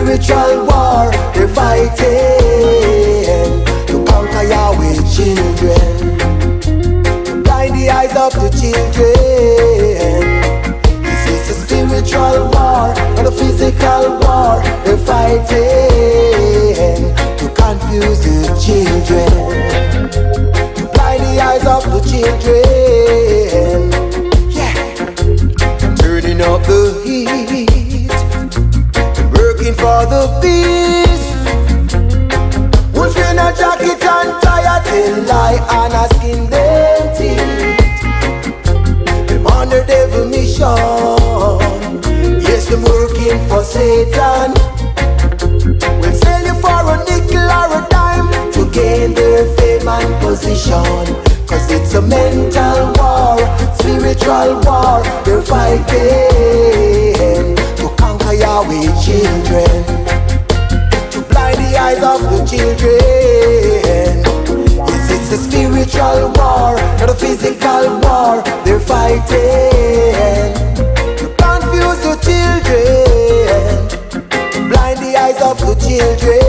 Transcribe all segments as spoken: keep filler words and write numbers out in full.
spiritual war they're fighting to conquer Yahweh children, to blind the eyes of the children. This is a spiritual war, not a physical war they're fighting to confuse the children, to blind the eyes of the children. Yeah, turning up the heat, working for the peace. Wolf in a jacket and tie till lie and a skin them teeth. Them on the devil mission. Yes, them working for Satan. We'll sell you for a nickel or a dime to gain their fame and position. Cause it's a mental war, spiritual war they're fighting to conquer Yahweh children, to blind the eyes of the children. Yes, it's a spiritual war, not a physical war they're fighting to confuse the children, to blind the eyes of the children.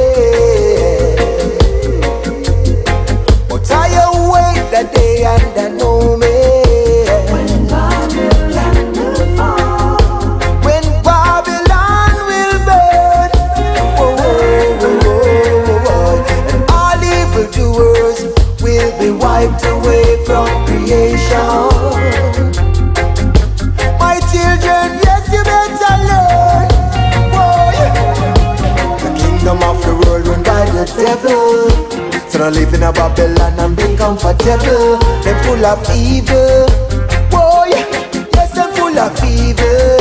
But I await the day and the moment when Babylon will fall, when Babylon will burn. Whoa, whoa, whoa, whoa, whoa. And all evildoers will be wiped away from creation. My children, yes, you better learn. Whoa, yeah. The kingdom of the world run by the devil. So don't live in a Babylon and be comfortable. Them full of evil. Whoa, yeah. Yes, them full of evil.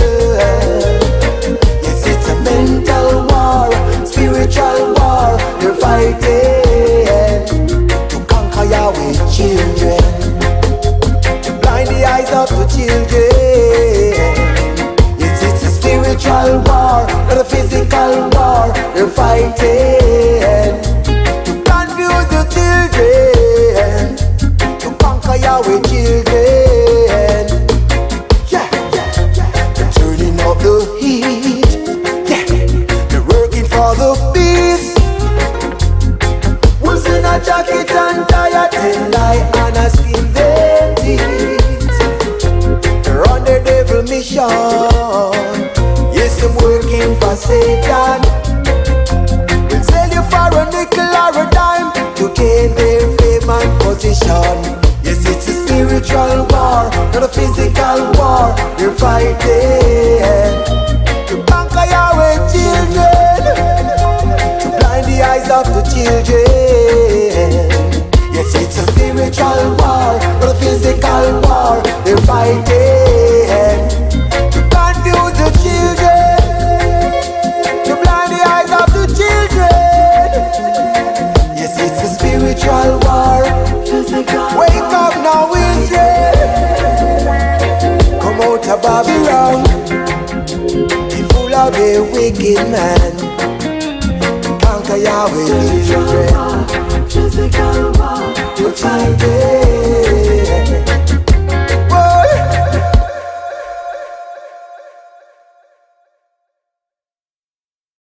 Yes, it's a mental war, spiritual war they're fighting to conquer Yahweh children, to blind the eyes of the children. Yes, it's a spiritual war, not a physical war they're fighting to confuse the children, to conquer Yahweh children. Yeah, yeah, yeah. They're turning up the heat. Yeah, they're working for the peace. Wolves in a jacket and tie till lie and a skin them teeth. They're on their devil mission. Yes, I'm working for Satan. We'll sell you for a nickel or a dime to gain their fame and position. Yes, it's a spiritual war, not a physical war they're fighting to conquer Yahweh children, to blind the eyes of the children. Yes, it's a spiritual war, not a physical war they're fighting to confuse the children, to blind the eyes of the children. Yes, it's a spiritual war. Wake up now, Israel. Come out of Babylon. Be full of a wicked man. Conquer Yahweh children. Physical war, we're fighting.